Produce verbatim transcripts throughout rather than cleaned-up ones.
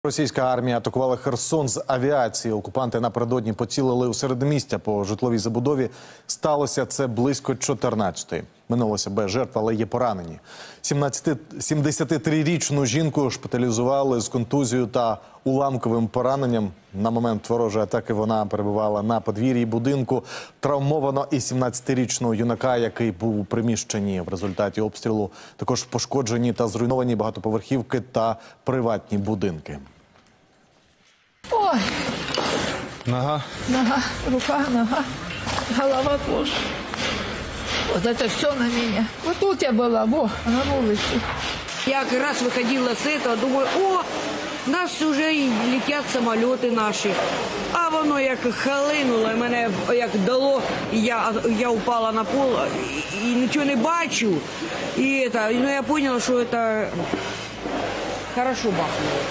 Російська армія атакувала Херсон з авіації. Окупанти напередодні поцілили у середмістя по житловій забудові. Сталося це близько чотирнадцятої. Минулося без жертв, але є поранені. сімдесятитрирічну жінку шпиталізували з контузією та уламковим пораненням. На момент ворожої атаки вона перебувала на подвір'ї будинку. Травмовано і сімнадцятирічного юнака, який був у приміщенні. В результаті обстрілу також пошкоджені та зруйновані багатоповерхівки та приватні будинки. Ой, Нога. нога, рука, нога, голова тоже. Вот это все на меня. Вот тут я была, во, на улице. Я как раз выходила с этого, думаю, о, нас уже і летять самоліти наші. А воно як халинуло, мене як дало, і я, я упала на пол, і, і нічого не бачу. І это, ну, я поняла, що це хорошо бахнуло.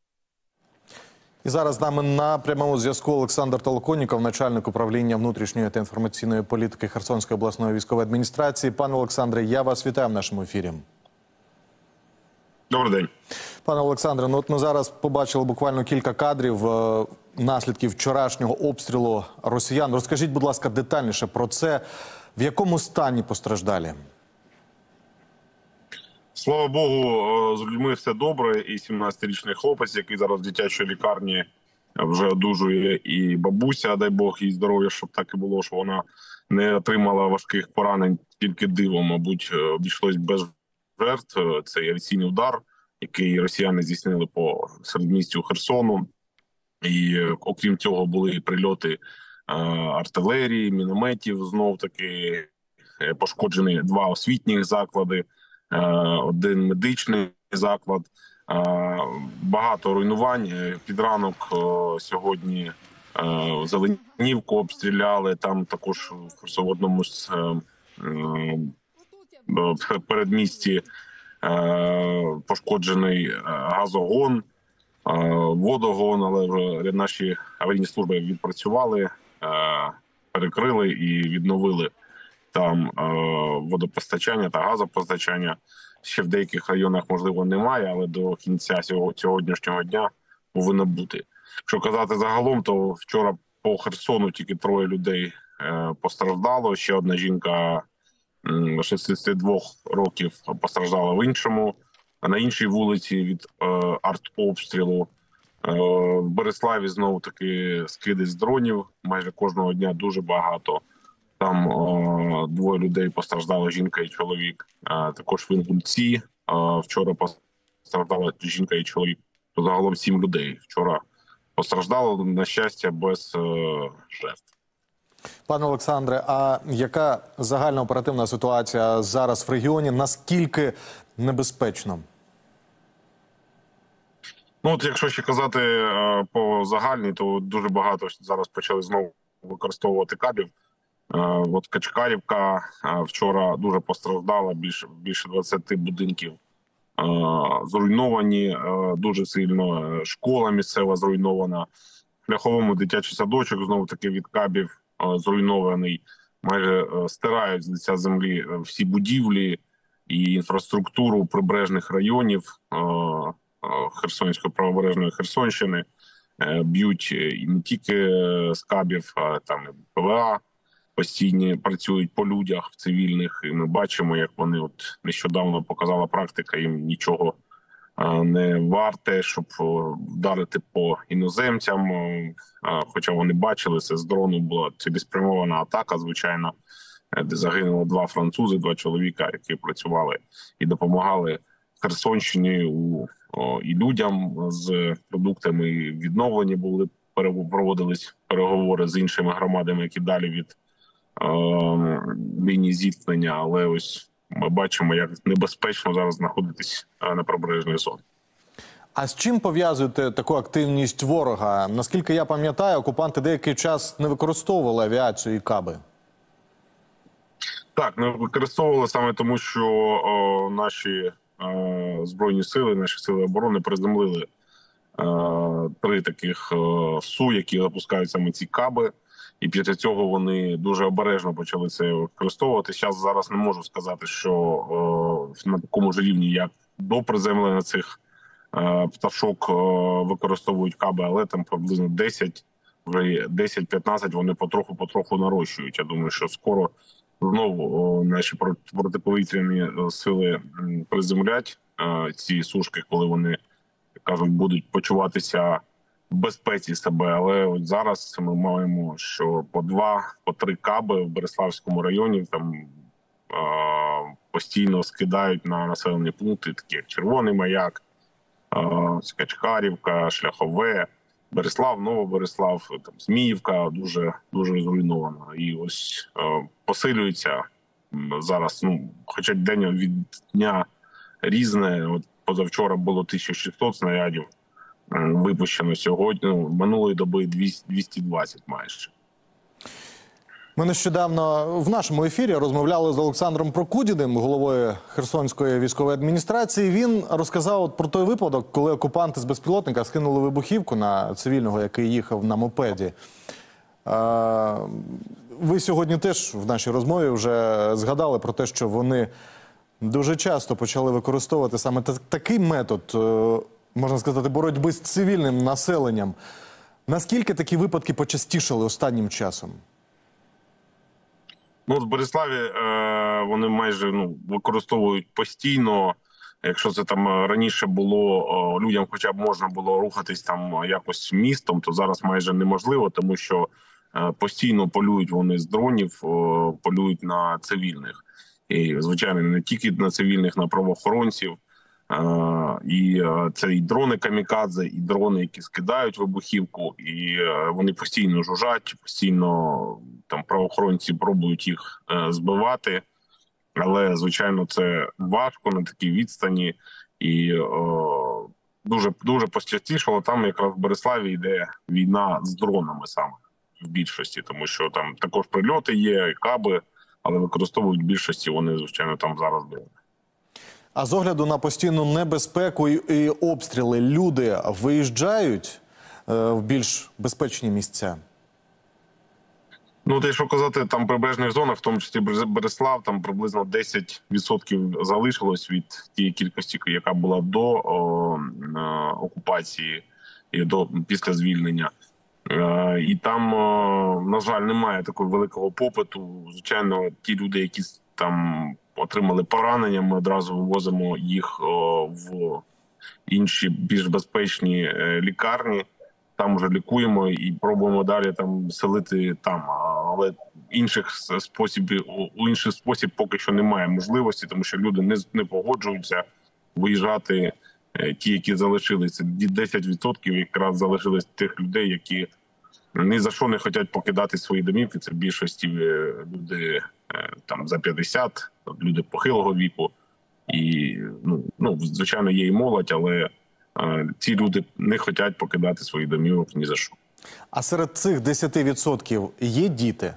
І зараз з нами на прямому зв'язку Олександр Толоконніков, начальник управління внутрішньої та інформаційної політики Херсонської обласної військової адміністрації. Пане Олександре, я вас вітаю в нашому ефірі. Добрий день. Пане Олександре, ну от ми зараз побачили буквально кілька кадрів е, наслідків вчорашнього обстрілу росіян. Розкажіть, будь ласка, детальніше про це. В якому стані постраждалі? Слава Богу, з людьми все добре. І сімнадцятирічний хлопець, який зараз в дитячій лікарні вже одужує, і бабуся, дай Бог їй здоров'я, щоб так і було, що вона не отримала важких поранень, тільки дивом, мабуть, обійшлось без жертв. Це авіаційний удар, який росіяни здійснили по середмістю Херсону. І окрім цього були прильоти артилерії, мінометів, знов-таки пошкоджені два освітніх заклади, один медичний заклад, багато руйнувань. Під ранок сьогодні Зеленівку обстріляли, там також в одному з передмісті пошкоджений газогон, водогон, але вже наші аварійні служби відпрацювали, перекрили і відновили там водопостачання та газопостачання. Ще в деяких районах, можливо, немає, але до кінця сьогоднішнього дня повинно бути. Якщо казати загалом, то вчора по Херсону тільки троє людей постраждало. Ще одна жінка шістдесят два років постраждала в іншому, на іншій вулиці від артобстрілу. В Береславі знову-таки скиди з дронів, майже кожного дня дуже багато. Там о, двоє людей постраждали, жінка і чоловік. А, також в Інгульці а, вчора постраждала жінка і чоловік. Загалом сім людей вчора постраждало, на щастя, без е, жертв. Пане Олександре, а яка загальна оперативна ситуація зараз в регіоні? Наскільки небезпечно? Ну, от якщо ще казати е, по загальній, то дуже багато зараз почали знову використовувати кабів. От Качкарівка вчора дуже постраждала, більше, більше двадцяти будинків зруйновані дуже сильно, школа місцева зруйнована, в Ляховому дитячий садочок знову-таки від кабів зруйнований, майже стирають з лиця землі всі будівлі і інфраструктуру прибережних районів Херсонської правобережної Херсонщини, б'ють і не тільки з кабів, а там і ПВА. Постійно працюють по людях цивільних, і ми бачимо, як вони от нещодавно показала практика, їм нічого не варте, щоб вдарити по іноземцям, хоча вони бачили, це з дрону була цілеспрямована атака, звичайно, де загинуло два французи, два чоловіка, які працювали і допомагали Херсонщині у, о, і людям з продуктами, і відновлені були, проводились переговори з іншими громадами, які далі від лінії зіткнення, але ось ми бачимо, як небезпечно зараз знаходитись на прибережній зоні. А з чим пов'язуєте таку активність ворога? Наскільки я пам'ятаю, окупанти деякий час не використовували авіацію і каби. Так, не використовували саме тому, що о, наші о, Збройні сили, наші сили оборони приземлили о, три таких о, Су, які запускають саме ці каби. І після цього вони дуже обережно почали це використовувати. Зараз, зараз не можу сказати, що о, на такому ж рівні, як до приземлення цих пташок використовують каби, але там приблизно десять, вже десять-п'ятнадцять вони потроху-потроху нарощують. Я думаю, що скоро знову наші протиповітряні сили приземлять ці сушки, коли вони, кажуть, будуть почуватися в безпеці себе. Але от зараз ми маємо, що по два, по три каби в Береславському районі там постійно скидають на населені пункти, такі як Червоний Маяк, Качкарівка, Шляхове, Береслав, Новобереслав, там Зміївка дуже дуже зруйнована. І ось е, посилюється зараз, ну, хоча день від дня різне. От позавчора було тисяча шістсот снарядів е, випущено, сьогодні, ну, минулої доби двісті двадцять майже. Ми нещодавно в нашому ефірі розмовляли з Олександром Прокудіним, головою Херсонської військової адміністрації. Він розказав про той випадок, коли окупанти з безпілотника скинули вибухівку на цивільного, який їхав на мопеді. Ви сьогодні теж в нашій розмові вже згадали про те, що вони дуже часто почали використовувати саме такий метод, можна сказати, боротьби з цивільним населенням. Наскільки такі випадки почастішали останнім часом? Ну, в Береславі е, вони майже ну, використовують постійно. Якщо це там раніше було, о, людям хоча б можна було рухатись там якось містом, то зараз майже неможливо, тому що е, постійно полюють вони з дронів, о, полюють на цивільних. І, звичайно, не тільки на цивільних, на правоохоронців. Е, і е, це і дрони камікадзе, і дрони, які скидають вибухівку, і е, вони постійно жужжать, постійно там правоохоронці пробують їх е, збивати. Але, звичайно, це важко на такій відстані і о, дуже, дуже почастішало. Там якраз в Береславі йде війна з дронами саме в більшості, тому що там також прильоти є, каби, але використовують в більшості вони, звичайно, там зараз дрони. А з огляду на постійну небезпеку і обстріли люди виїжджають е, в більш безпечні місця? Ну, те, що казати, там прибережних зонах, в тому числі Береслав, там приблизно десять відсотків залишилось від тієї кількості, яка була до о, окупації і до після звільнення. Е, і там, о, на жаль, немає такого великого попиту. Звичайно, ті люди, які там отримали поранення, ми одразу вивозимо їх о, в інші більш безпечні е, лікарні. Там вже лікуємо і пробуємо далі там селити там. Але інших способів, у інший спосіб поки що немає можливості, тому що люди не, не погоджуються виїжджати, ті, які залишилися. десять відсотків якраз залишились тих людей, які ні за що не хочуть покидати свої домівки. Це в більшості люди там за п'ятдесят, люди похилого віку. І, ну, ну, звичайно, є і молодь, але ці люди не хочуть покидати свої домівок ні за що. А серед цих десяти відсотків є діти?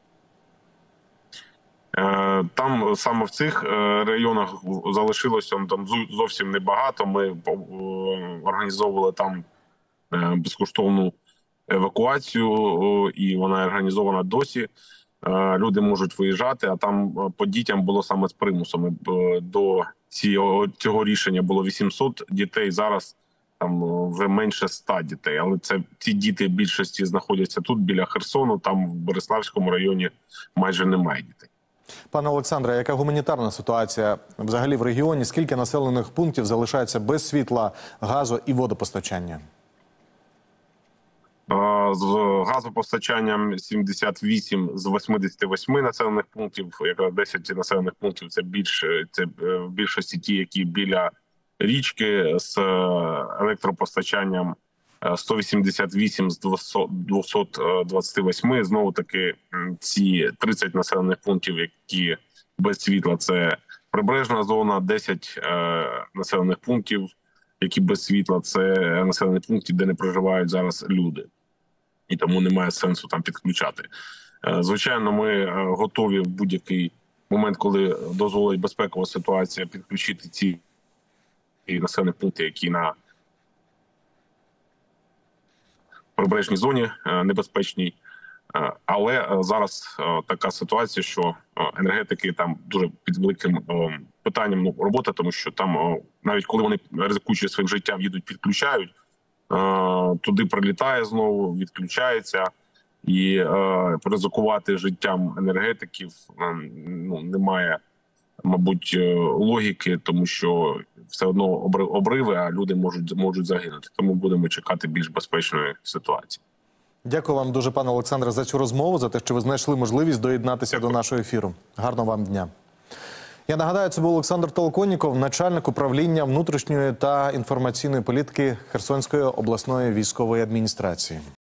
Там саме в цих районах залишилося там зовсім небагато. Ми організовували там безкоштовну евакуацію, і вона організована досі. Люди можуть виїжджати, а там по дітям було саме з примусом. До цього, цього рішення було вісімсот дітей, зараз там вже менше ста дітей. Але це ці діти в більшості знаходяться тут, біля Херсону, там в Береславському районі майже немає дітей. Пане Олександре, яка гуманітарна ситуація взагалі в регіоні? Скільки населених пунктів залишається без світла, газу і водопостачання? З газопостачанням сімдесят вісім з восьмидесяти восьми населених пунктів, якраз десять населених пунктів це більше, це в більшості ті, які біля річки, з електропостачанням сто вісімдесят вісім з двохсот двадцяти восьми. Знову таки ці тридцять населених пунктів, які без світла, це прибережна зона, десять населених пунктів, які без світла, це населені пункти, де не проживають зараз люди. І тому немає сенсу там підключати. Звичайно, ми готові в будь-який момент, коли дозволить безпекова ситуація, підключити ці населені пункти, які на прибережній зоні небезпечній. Е, Але е, зараз е, така ситуація, що е, енергетики там дуже під великим е, питанням ну, робота, тому що там е, навіть коли вони ризикуючи своїм життям їдуть, підключають, е, туди прилітає знову, відключається. І е, ризикувати життям енергетиків е, ну, немає, мабуть, е, логіки, тому що все одно обриви, а люди можуть, можуть загинути. Тому будемо чекати більш безпечної ситуації. Дякую вам дуже, пане Олександре, за цю розмову, за те, що ви знайшли можливість доєднатися Дякую. до нашого ефіру. Гарного вам дня. Я нагадаю, це був Олександр Толоконніков, начальник управління внутрішньої та інформаційної політики Херсонської обласної військової адміністрації.